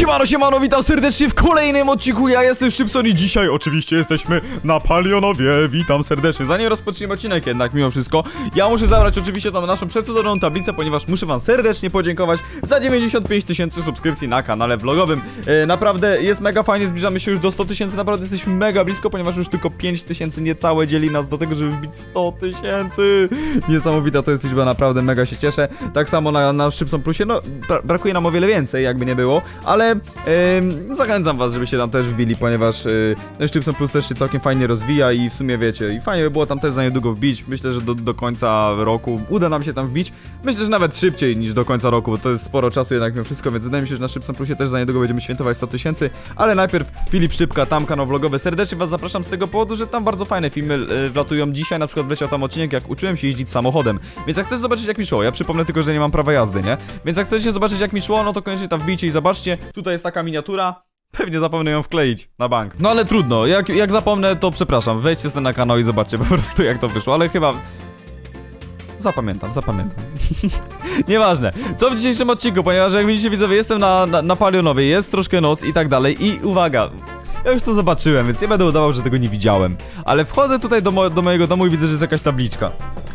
Siemano, witam serdecznie w kolejnym odcinku. Ja jestem Szczypson i dzisiaj oczywiście jesteśmy na Palionowie. Witam serdecznie. Zanim rozpoczniemy odcinek jednak, mimo wszystko, ja muszę zabrać oczywiście tam naszą przecudowną tablicę, ponieważ muszę wam serdecznie podziękować za 95 000 subskrypcji na kanale vlogowym. Naprawdę jest mega fajnie, zbliżamy się już do 100 000, naprawdę jesteśmy mega blisko, ponieważ już tylko 5 000 niecałe dzieli nas do tego, żeby wbić 100 000. Niesamowita to jest liczba, naprawdę mega się cieszę. Tak samo na Szczypson Plusie, no brakuje nam o wiele więcej, jakby nie było, ale zachęcam was, żebyście tam też wbili, ponieważ Szczypson Plus też się całkiem fajnie rozwija i w sumie wiecie, i fajnie by było tam też za niedługo wbić. Myślę, że do końca roku uda nam się tam wbić. Myślę, że nawet szybciej niż do końca roku, bo to jest sporo czasu jednak mimo wszystko, więc wydaje mi się, że na Szczypson Plusie też za niedługo będziemy świętować 100 000, ale najpierw Filip Szczypka, tam kanał vlogowy. Serdecznie was zapraszam z tego powodu, że tam bardzo fajne filmy wlatują. Dzisiaj na przykład wleciał tam odcinek, jak uczyłem się jeździć samochodem, więc jak chcesz zobaczyć, jak mi szło, ja przypomnę tylko, że nie mam prawa jazdy, nie? Więc jak chcecie zobaczyć, jak mi szło, no to koniecznie tam wbijcie i zobaczcie. Tutaj jest taka miniatura. Pewnie zapomnę ją wkleić na bank. No ale trudno, jak zapomnę, to przepraszam. Wejdźcie sobie na kanał i zobaczcie po prostu, jak to wyszło, ale chyba... Zapamiętam. Nieważne. Co w dzisiejszym odcinku, ponieważ jak widzicie, widzowie, jestem na Palionowie, jest troszkę noc i tak dalej i uwaga, ja już to zobaczyłem, więc nie będę udawał, że tego nie widziałem. Ale wchodzę tutaj do mojego domu i widzę, że jest jakaś tabliczka.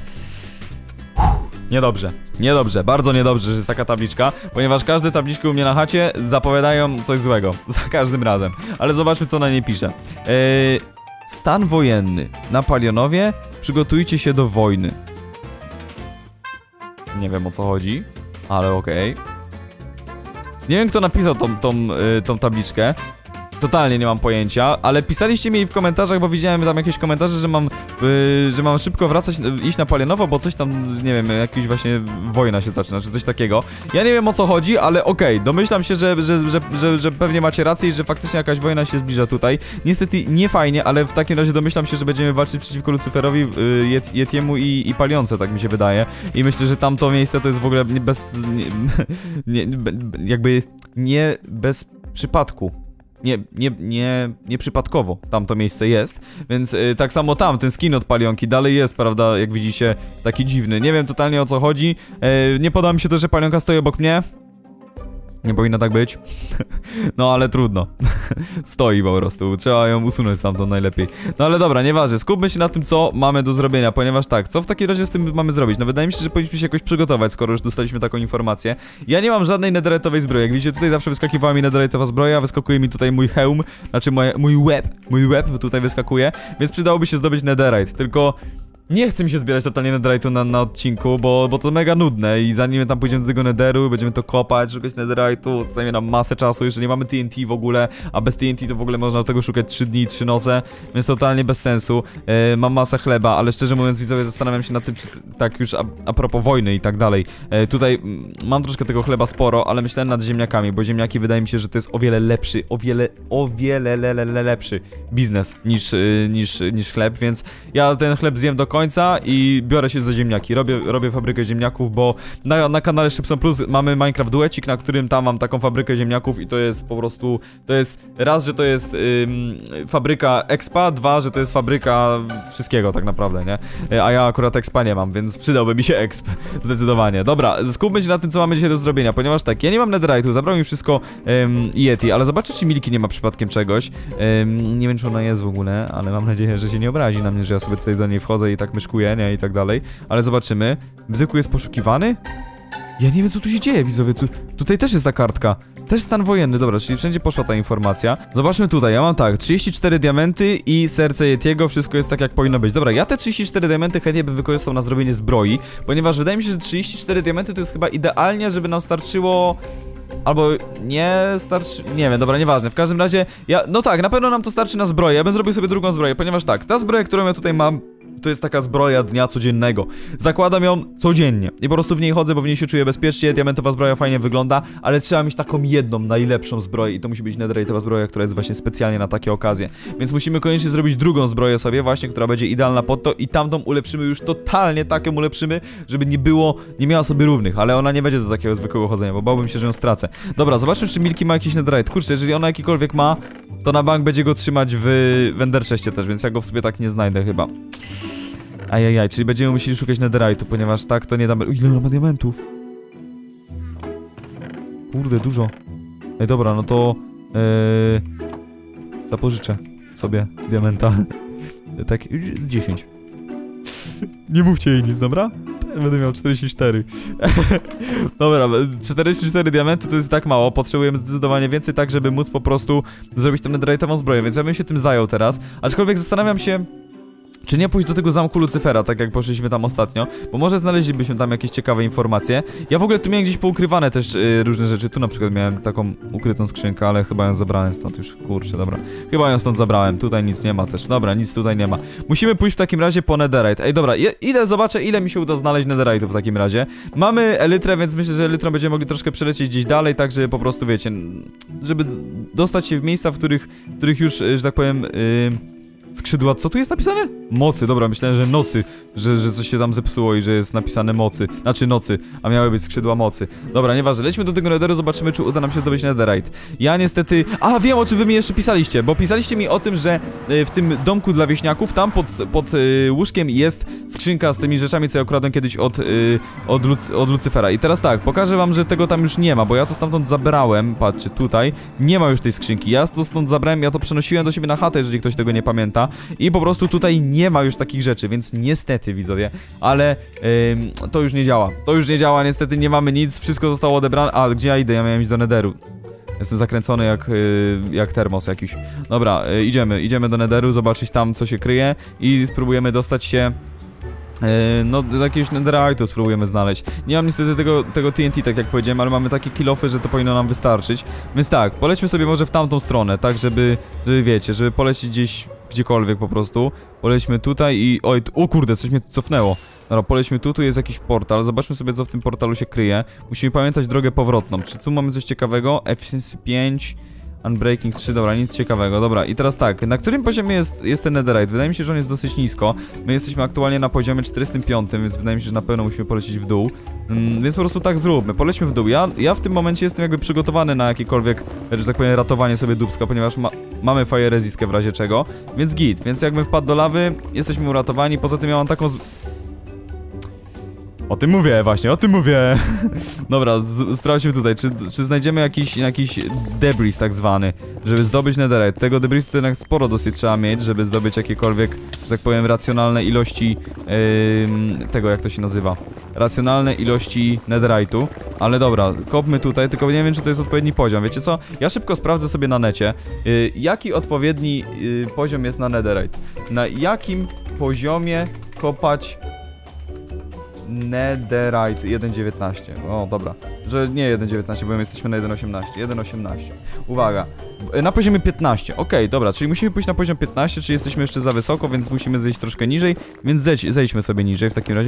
Niedobrze, bardzo niedobrze, że jest taka tabliczka, ponieważ każde tabliczki u mnie na chacie zapowiadają coś złego, za każdym razem. Ale zobaczmy, co na niej pisze. Stan wojenny. Na Palionowie przygotujcie się do wojny. Nie wiem, o co chodzi, ale okej. Nie wiem, kto napisał tą tabliczkę. Totalnie nie mam pojęcia, ale pisaliście mi w komentarzach, bo widziałem tam jakieś komentarze, że mam szybko wracać, iść na Palionowo, bo coś tam, nie wiem, jakaś właśnie wojna się zaczyna, czy coś takiego. Ja nie wiem, o co chodzi, ale okej, domyślam się, że pewnie macie rację i że faktycznie jakaś wojna się zbliża tutaj. Niestety nie fajnie, ale w takim razie domyślam się, że będziemy walczyć przeciwko Lucyferowi, Yetiemu i Palionce, tak mi się wydaje. I myślę, że tamto miejsce to jest w ogóle nie bez przypadku. Nie przypadkowo tam to miejsce jest, więc tak samo tam, ten skin od Palionki dalej jest, prawda, jak widzicie, taki dziwny. Nie wiem totalnie, o co chodzi, nie podoba mi się to, że Palionka stoi obok mnie. Nie powinno tak być. No ale trudno. Stoi po prostu. Trzeba ją usunąć stamtąd najlepiej. No ale dobra, nieważne. Skupmy się na tym, co mamy do zrobienia, ponieważ tak, co w takim razie z tym mamy zrobić? No wydaje mi się, że powinniśmy się jakoś przygotować, skoro już dostaliśmy taką informację. Ja nie mam żadnej netherite'owej zbroi. Jak widzicie, tutaj zawsze wyskakiwała mi netherite'owa zbroja, wyskakuje mi tutaj mój hełm, znaczy mój łeb tutaj wyskakuje, więc przydałoby się zdobyć netherite, tylko... Nie chcę mi się zbierać totalnie netherite'u na odcinku, bo to mega nudne i zanim tam pójdziemy do tego netheru, będziemy to kopać, szukać netherite'u, zajmie nam masę czasu, jeszcze nie mamy TNT w ogóle, a bez TNT to w ogóle można tego szukać 3 dni i 3 noce, więc totalnie bez sensu. Mam masę chleba, ale szczerze mówiąc, widzowie, zastanawiam się nad tym, czy tak już a propos wojny i tak dalej. Tutaj mam troszkę tego chleba sporo, ale myślałem nad ziemniakami, bo ziemniaki wydaje mi się, że to jest o wiele lepszy, o wiele lepszy biznes niż chleb, więc ja ten chleb zjem do końca i biorę się za ziemniaki. Robię fabrykę ziemniaków, bo na kanale Szczypson Plus mamy Minecraft duecik, na którym tam mam taką fabrykę ziemniaków i to jest po prostu, to jest raz, że to jest fabryka expa, dwa, że to jest fabryka wszystkiego tak naprawdę, nie? A ja akurat expa nie mam, więc przydałby mi się exp, zdecydowanie. Dobra, skupmy się na tym, co mamy dzisiaj do zrobienia, ponieważ tak, ja nie mam netherite'u, zabrał mi wszystko Yeti, ale zobaczcie, czy Milki nie ma przypadkiem czegoś. Nie wiem, czy ona jest w ogóle, ale mam nadzieję, że się nie obrazi na mnie, że ja sobie tutaj do niej wchodzę i tak myszkuję, nie? I tak dalej, ale zobaczymy. Bzyku jest poszukiwany? Ja nie wiem, co tu się dzieje, widzowie, tutaj też jest ta kartka. Też stan wojenny, dobra, czyli wszędzie poszła ta informacja. Zobaczmy tutaj, ja mam tak, 34 diamenty i serce Yetiego, wszystko jest tak, jak powinno być. Dobra, ja te 34 diamenty chętnie bym wykorzystał na zrobienie zbroi, ponieważ wydaje mi się, że 34 diamenty to jest chyba idealnie, żeby nam starczyło... Albo nie starczy... Nie wiem, dobra, nieważne. W każdym razie, no tak, na pewno nam to starczy na zbroję. Ja bym zrobił sobie drugą zbroję, ponieważ tak, ta zbroja, którą ja tutaj mam, to jest taka zbroja dnia codziennego. Zakładam ją codziennie i po prostu w niej chodzę, bo w niej się czuję bezpiecznie. Diamentowa zbroja fajnie wygląda, ale trzeba mieć taką jedną, najlepszą zbroję i to musi być netherite'owa zbroja, która jest właśnie specjalnie na takie okazje. Więc musimy koniecznie zrobić drugą zbroję sobie właśnie, która będzie idealna pod to i tamtą ulepszymy już totalnie, taką ulepszymy, żeby nie miała sobie równych, ale ona nie będzie do takiego zwykłego chodzenia, bo bałbym się, że ją stracę. Dobra, zobaczmy, czy Milki ma jakiś netherite. Kurczę, jeżeli ona jakikolwiek ma, to na bank będzie go trzymać w Ender Chestie też, więc ja go w sobie tak nie znajdę chyba. Ajajaj, czyli będziemy musieli szukać netherite'u, ponieważ tak to nie damy... Ile ona ma diamentów? Kurde, dużo. Ej, dobra, no to... zapożyczę sobie diamenta. Tak, 10. Nie mówcie jej nic, dobra? Będę miał 44. Dobra, 44 diamenty to jest tak mało. Potrzebujemy zdecydowanie więcej, tak żeby móc po prostu zrobić tą netherite'ową zbroję, więc ja bym się tym zajął teraz. Aczkolwiek zastanawiam się, czy nie pójść do tego zamku Lucyfera, tak jak poszliśmy tam ostatnio, bo może znaleźlibyśmy tam jakieś ciekawe informacje. Ja w ogóle tu miałem gdzieś poukrywane też różne rzeczy. Tu na przykład miałem taką ukrytą skrzynkę, ale chyba ją zabrałem stąd już, kurczę, dobra. Chyba ją stąd zabrałem, tutaj nic nie ma też. Dobra, nic tutaj nie ma. Musimy pójść w takim razie po netherite. Ej, dobra, idę, zobaczę, ile mi się uda znaleźć netherite'ów w takim razie. Mamy elytrę, więc myślę, że elytrą będziemy mogli troszkę przelecieć gdzieś dalej, tak żeby po prostu, wiecie, żeby dostać się w miejsca, w których już, że tak powiem, skrzydła, co tu jest napisane? Mocy, dobra, myślałem, że nocy, że coś się tam zepsuło i że jest napisane mocy. Znaczy nocy, a miały być skrzydła mocy. Dobra, nieważne, lećmy do tego netheru, zobaczymy, czy uda nam się zdobyć netherite. Ja niestety... A, wiem, o czym wy mi jeszcze pisaliście, bo pisaliście mi o tym, że w tym domku dla wieśniaków, tam pod łóżkiem jest skrzynka z tymi rzeczami, co ja ukradłem kiedyś od Lucyfera. I teraz tak, pokażę wam, że tego tam już nie ma, bo ja to stamtąd zabrałem, patrzcie, tutaj, nie ma już tej skrzynki. Ja to stąd zabrałem, ja to przenosiłem do siebie na chatę, jeżeli ktoś tego nie pamięta. I po prostu tutaj nie ma już takich rzeczy, więc niestety, widzowie, ale to już nie działa. To już nie działa, niestety nie mamy nic, wszystko zostało odebrane. A, gdzie ja idę? Ja miałem iść do netheru. Jestem zakręcony jak termos jakiś. Dobra, idziemy do netheru, zobaczyć tam, co się kryje i spróbujemy dostać się... no, jakiegoś netherite'u spróbujemy znaleźć. Nie mam niestety tego TNT, tak jak powiedziałem, ale mamy takie kill-offy, że to powinno nam wystarczyć. Więc tak, polećmy sobie może w tamtą stronę, tak żeby wiecie, żeby polecieć gdziekolwiek po prostu. Polećmy tutaj i... Oj, o kurde, coś mnie cofnęło. Dobra, polećmy tu jest jakiś portal, zobaczmy sobie, co w tym portalu się kryje. Musimy pamiętać drogę powrotną. Czy tu mamy coś ciekawego? Efficiency 5... Unbreaking 3, dobra, nic ciekawego, dobra. I teraz tak, na którym poziomie jest ten netherite? Wydaje mi się, że on jest dosyć nisko. My jesteśmy aktualnie na poziomie 45, więc wydaje mi się, że na pewno musimy polecieć w dół. Więc po prostu tak zróbmy, polećmy w dół. Ja w tym momencie jestem jakby przygotowany na jakiekolwiek, że tak powiem, ratowanie sobie dupska, ponieważ mamy fire resistkę w razie czego. Więc git, więc jakbym wpadł do lawy, jesteśmy uratowani. Poza tym ja mam taką... O tym mówię, właśnie, o tym mówię. Dobra, sprawdźmy tutaj, czy znajdziemy jakiś debris tak zwany, żeby zdobyć netherite. Tego debrisu to jednak sporo dosyć trzeba mieć, żeby zdobyć jakiekolwiek, że tak powiem, racjonalne ilości tego, jak to się nazywa. Racjonalne ilości netherite'u. Ale dobra, kopmy tutaj, tylko nie wiem, czy to jest odpowiedni poziom. Wiecie co? Ja szybko sprawdzę sobie na necie, jaki odpowiedni poziom jest na netherite. Na jakim poziomie kopać netherite 1.19. O, dobra. Że nie 1.19, bo my jesteśmy na 1.18. 1.18. Uwaga. Na poziomie 15. Okej, dobra, czyli musimy pójść na poziom 15, czyli jesteśmy jeszcze za wysoko, więc musimy zejść troszkę niżej, więc zejdźmy sobie niżej w takim razie.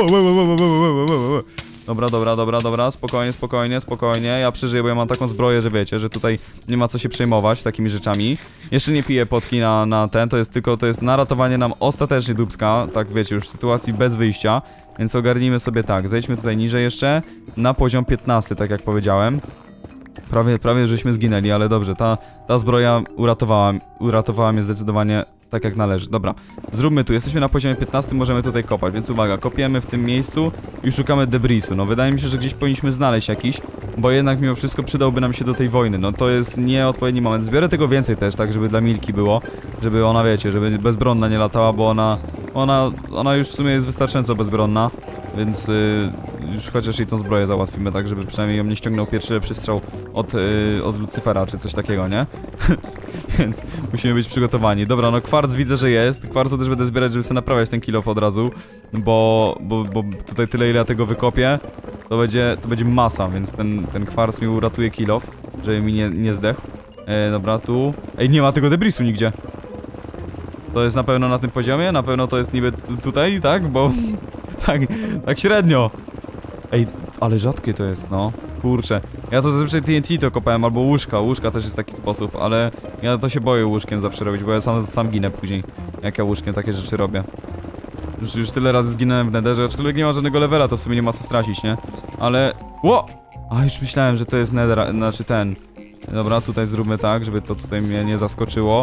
Dobra, spokojnie. Ja przeżyję, bo ja mam taką zbroję, że wiecie, że tutaj nie ma co się przejmować takimi rzeczami. Jeszcze nie piję potki na ten, to jest na ratowanie nam ostatecznie dupska, tak wiecie, już w sytuacji bez wyjścia. Więc ogarnijmy sobie tak, zejdźmy tutaj niżej jeszcze, na poziom 15, tak jak powiedziałem. Prawie żeśmy zginęli, ale dobrze, ta zbroja uratowała mnie zdecydowanie tak jak należy. Dobra, zróbmy tu, jesteśmy na poziomie 15, możemy tutaj kopać, więc uwaga, kopiemy w tym miejscu i szukamy debrisu. No wydaje mi się, że gdzieś powinniśmy znaleźć jakiś, bo jednak mimo wszystko przydałby nam się do tej wojny. No to jest nieodpowiedni moment. Zbiorę tego więcej też, tak żeby dla Milki było, żeby ona, wiecie, żeby bezbronna nie latała, bo ona już w sumie jest wystarczająco bezbronna, więc już chociaż jej tą zbroję załatwimy, tak żeby przynajmniej ją nie ściągnął pierwszy lepszy strzał od Lucyfera, czy coś takiego, nie? Więc musimy być przygotowani. Dobra, no kwarc widzę, że jest. Kwarcu też będę zbierać, żeby sobie naprawiać ten kill-off od razu, bo tutaj tyle, ile ja tego wykopię, to będzie masa, więc ten kwarc mi uratuje kill-off, żeby mi nie zdechł. Dobra, tu... Ej, nie ma tego debrisu nigdzie. To jest na pewno na tym poziomie? Na pewno to jest niby tutaj, tak? Bo... tak średnio. Ej, ale rzadkie to jest, no. Kurczę. Ja to zazwyczaj TNT to kopałem, albo łóżka. Łóżka też jest taki sposób, ale ja to się boję łóżkiem zawsze robić, bo ja sam ginę później, jak ja łóżkiem takie rzeczy robię. Już tyle razy zginąłem w netherze, aczkolwiek nie ma żadnego levela, to w sumie nie ma co stracić, nie? Ale... Ło! A, już myślałem, że to jest nether, znaczy ten... Dobra, tutaj zróbmy tak, żeby to tutaj mnie nie zaskoczyło.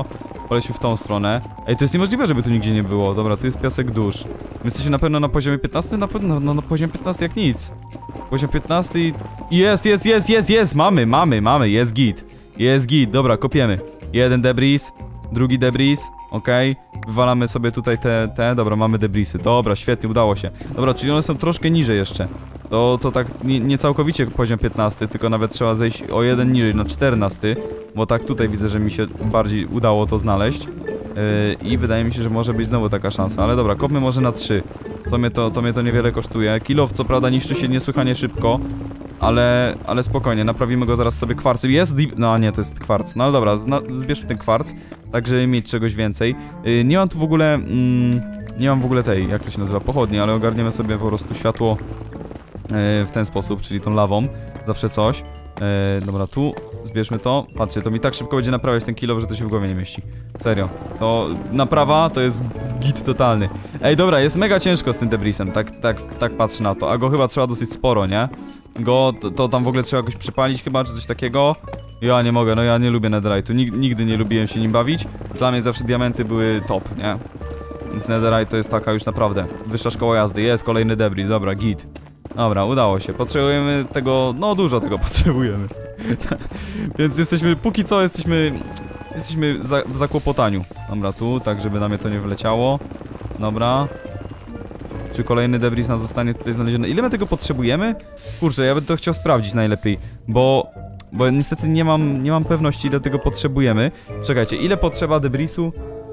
Polećmy w tą stronę. Ej, to jest niemożliwe, żeby tu nigdzie nie było. Dobra, tu jest piasek dusz. My jesteśmy na pewno na poziomie 15? Na pewno, no, na poziomie 15 jak nic. Poziom 15 i... Jest! Mamy, jest git. Jest git, dobra, kopiemy. Jeden debris, drugi debris, okej. Wywalamy sobie tutaj dobra, mamy debrisy. Dobra, świetnie, udało się. Dobra, czyli one są troszkę niżej jeszcze. To tak nie całkowicie poziom 15, tylko nawet trzeba zejść o jeden niżej, na 14. Bo tak tutaj widzę, że mi się bardziej udało to znaleźć. I wydaje mi się, że może być znowu taka szansa. Ale dobra, kopmy może na 3. To mnie to niewiele kosztuje. Kilof co prawda niszczy się niesłychanie szybko. Ale spokojnie, naprawimy go zaraz sobie kwarcem. No nie, to jest kwarc. No ale dobra, zbierzmy ten kwarc, tak żeby mieć czegoś więcej. Nie mam tu w ogóle... nie mam w ogóle tej, jak to się nazywa, pochodni, ale ogarniemy sobie po prostu światło w ten sposób, czyli tą lawą. Zawsze coś. Dobra, tu zbierzmy to. Patrzcie, to mi tak szybko będzie naprawiać ten kilof, że to się w głowie nie mieści. Serio. To naprawa to jest git totalny. Ej, dobra, jest mega ciężko z tym debrisem, tak patrzę na to. A go chyba trzeba dosyć sporo, nie? To tam w ogóle trzeba jakoś przepalić chyba, czy coś takiego. Ja nie mogę, no ja nie lubię netherite'u. Nigdy nie lubiłem się nim bawić. Dla mnie zawsze diamenty były top, nie? Więc netherite to jest taka już naprawdę wyższa szkoła jazdy. Jest kolejny debris, dobra, git. Dobra, udało się. Potrzebujemy tego, no dużo tego potrzebujemy. Więc póki co jesteśmy w zakłopotaniu. Dobra, tu, tak żeby na mnie to nie wleciało. Dobra. Czy kolejny debris nam zostanie tutaj znaleziony? Ile my tego potrzebujemy? Kurczę, ja bym to chciał sprawdzić najlepiej, bo niestety nie mam pewności, ile tego potrzebujemy. Czekajcie, ile potrzeba debrisu?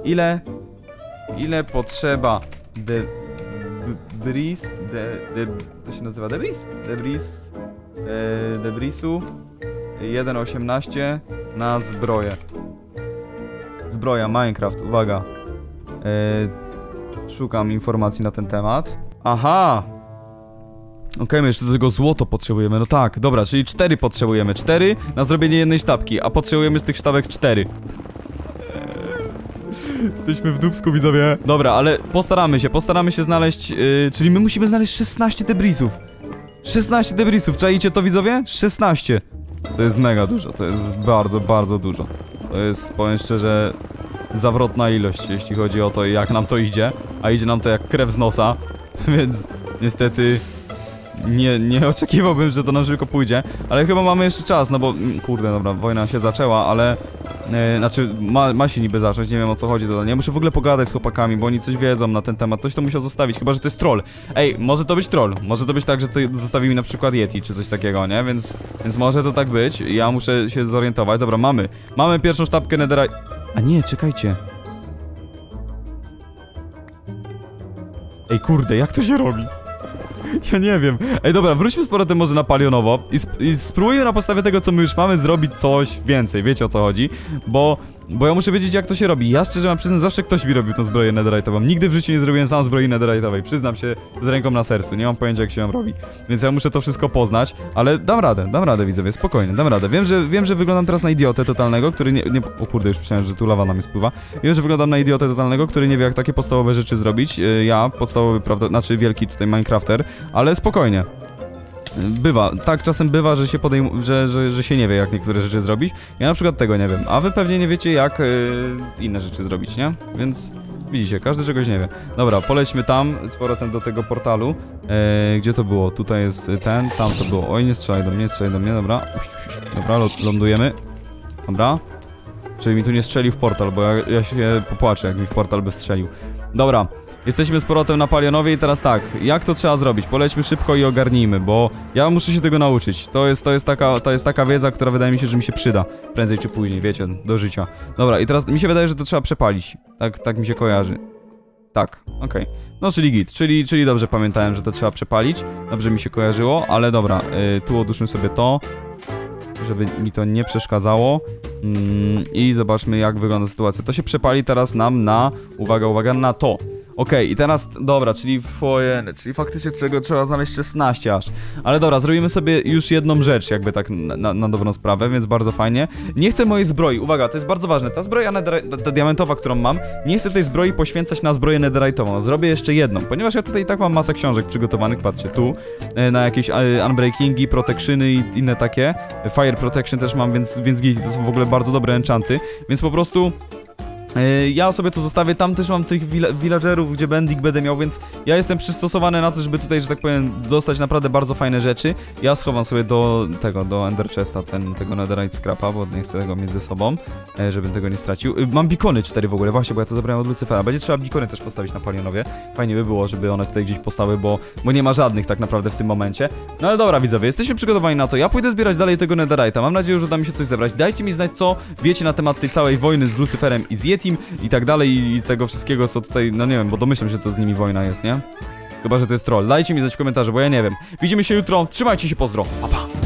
Ile potrzeba debris? To się nazywa debris? Debrisu 1.18 na zbroję. Zbroja, Minecraft, uwaga. Szukam informacji na ten temat. Aha! Okej, my jeszcze do tego złoto potrzebujemy, no tak, dobra, czyli 4 potrzebujemy. 4 na zrobienie jednej sztabki, a potrzebujemy z tych sztabek 4. Jesteśmy w dupsku, widzowie. Dobra, ale postaramy się znaleźć, czyli my musimy znaleźć 16 debrisów. 16 debrisów, czaicie to, widzowie? 16. To jest mega dużo, to jest bardzo, bardzo dużo. To jest, powiem szczerze, zawrotna ilość, jeśli chodzi o to, jak nam to idzie. A idzie nam to jak krew z nosa, więc niestety nie oczekiwałbym, że to nam szybko pójdzie. Ale chyba mamy jeszcze czas, no bo, kurde, dobra, wojna się zaczęła, ale... znaczy, ma się niby zacząć, nie wiem o co chodzi totalnie. Ja muszę w ogóle pogadać z chłopakami, bo oni coś wiedzą na ten temat. Ktoś to musiał zostawić, chyba że to jest troll. Ej, może to być troll. Może to być tak, że to zostawi mi na przykład Yeti, czy coś takiego, nie? Więc może to tak być. Ja muszę się zorientować. Dobra, mamy pierwszą sztabkę netherite. A nie, czekajcie. Ej, kurde, jak to się robi? Ja nie wiem. Ej, dobra, wróćmy z powrotem może na palionowo i spróbujmy na podstawie tego, co my już mamy, zrobić coś więcej. Wiecie, o co chodzi? Bo ja muszę wiedzieć, jak to się robi. Ja szczerze mam przyznać, zawsze ktoś mi robił tą zbroję netherite'ową. Nigdy w życiu nie zrobiłem sam zbroi netherite'owej. Przyznam się z ręką na sercu. Nie mam pojęcia, jak się ją robi. Więc ja muszę to wszystko poznać. Ale dam radę, widzowie, spokojnie, dam radę. Wiem, że wyglądam teraz na idiotę totalnego, który nie... O kurde, już myślałem, że tu lawa na mnie spływa. Wiem, że wyglądam na idiotę totalnego, który nie wie, jak takie podstawowe rzeczy zrobić. Ja, podstawowy, prawda, znaczy wielki tutaj Minecrafter. Ale spokojnie. Bywa, tak czasem bywa, że się że się nie wie, jak niektóre rzeczy zrobić. Ja na przykład tego nie wiem, a wy pewnie nie wiecie, jak inne rzeczy zrobić, nie? Więc widzicie, każdy czegoś nie wie. Dobra, polećmy tam, z powrotem do tego portalu. Gdzie to było? Tutaj jest tam to było. Oj, nie strzelaj do mnie, dobra. Dobra, lądujemy. Dobra. Czyli mi tu nie strzelił w portal, bo ja się popłaczę, jak mi w portal by strzelił. Dobra. Jesteśmy z powrotem na Palionowie i teraz tak, jak to trzeba zrobić? Polećmy szybko i ogarnijmy, bo ja muszę się tego nauczyć. To jest taka wiedza, która wydaje mi się, że mi się przyda. Prędzej czy później, wiecie, do życia. Dobra, i teraz mi się wydaje, że to trzeba przepalić. Tak mi się kojarzy. Tak, okej. No, czyli git, czyli dobrze pamiętałem, że to trzeba przepalić. Dobrze mi się kojarzyło, ale dobra, tu odłóżmy sobie to, żeby mi to nie przeszkadzało. I zobaczmy, jak wygląda sytuacja. To się przepali teraz nam na, uwaga, na to. Okej, i teraz, dobra, czyli faktycznie trzeba znaleźć 16 aż. Ale dobra, zrobimy sobie już jedną rzecz, jakby tak na dobrą sprawę, więc bardzo fajnie. Nie chcę mojej zbroi, uwaga, to jest bardzo ważne. Ta zbroja ta diamentowa, którą mam, nie chcę tej zbroi poświęcać na zbroję netherite'ową. Zrobię jeszcze jedną, ponieważ ja tutaj i tak mam masę książek przygotowanych, patrzcie, tu, na jakieś unbreakingi, protectiony i inne takie. Fire protection też mam, więc to są w ogóle bardzo dobre enchanty, więc po prostu... Ja sobie tu zostawię, tam też mam tych villagerów, gdzie Bendik będę miał, więc ja jestem przystosowany na to, żeby tutaj, że tak powiem, dostać naprawdę bardzo fajne rzeczy. Ja schowam sobie do Ender Chesta tego Netherite Scrapa, bo nie chcę tego mieć ze sobą, żebym tego nie stracił. Mam beacony 4 w ogóle, właśnie, bo ja to zabrałem od Lucyfera. Będzie trzeba beacony też postawić na Palionowie. Fajnie by było, żeby one tutaj gdzieś postały, bo nie ma żadnych tak naprawdę w tym momencie. No ale dobra, widzowie, jesteśmy przygotowani na to. Ja pójdę zbierać dalej tego Netherite'a. Mam nadzieję, że uda mi się coś zebrać. Dajcie mi znać, co wiecie na temat tej całej wojny z Lucyferem i z Yetim i tak dalej, i tego wszystkiego, co tutaj, no nie wiem, bo domyślam się, że to z nimi wojna jest, nie? Chyba że to jest troll. Dajcie mi znać w komentarzu, bo ja nie wiem. Widzimy się jutro, trzymajcie się, pozdro, pa pa!